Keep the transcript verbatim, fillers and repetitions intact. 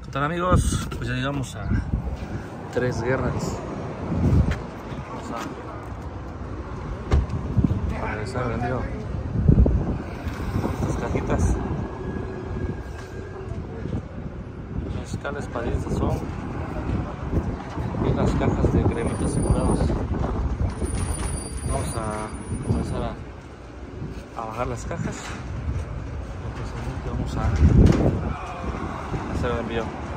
¿Qué tal, amigos? Pues ya llegamos a Tres Guerras. Vamos a, a regresar el envío. Estas cajitas. Mezcales Padilla Sazón. Y las cajas de cremitas asegurados. Vamos a comenzar a, a bajar las cajas. Entonces vamos a hacer el envío.